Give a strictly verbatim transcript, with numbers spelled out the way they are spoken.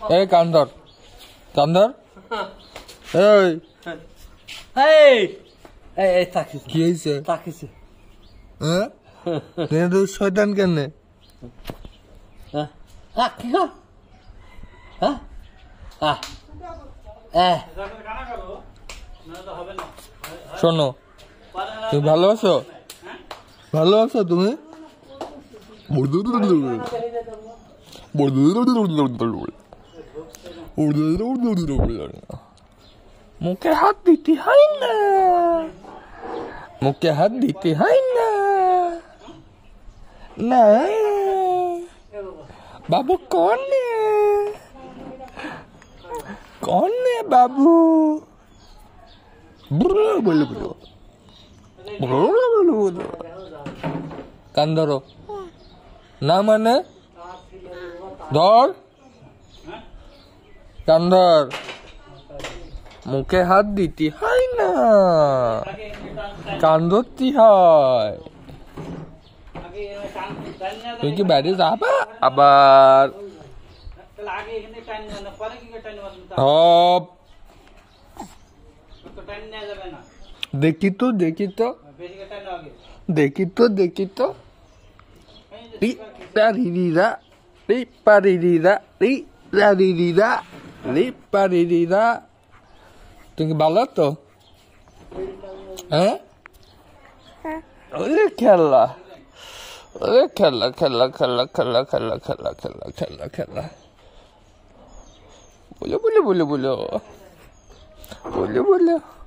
এই কান্দর কান্দর এই এই এই তাকিস কি হইছে তাকিস হ্যাঁ তুই তো শয়তান কেন হ্যাঁ আ কি গো হ্যাঁ আ এ শোনো তুমি ভালো আছো ভালো আছো তুমি মুখে হাত দিতে হয় না মুখে হাত দিতে হয় না না বাবু कौन है कौन है बाबू बोलो बोलो बोलो बोलो कान धरो ना माने धर कान धर मुखे हाथ दीती है ना कान धरती है তুই কি বাইরে যাবা আবার দেখি তো দেখি তো দেখি তো দেখি তো রিরা রি পারিরা রি রিরা রি পারিরা তুই কি ভালো তো হ্যাঁ ওরে খেলা अरे खेला खेला खेला खेला खेला खेला खेला खेला खेला बोलो बोलो बोलो बोलो बोलो बोलो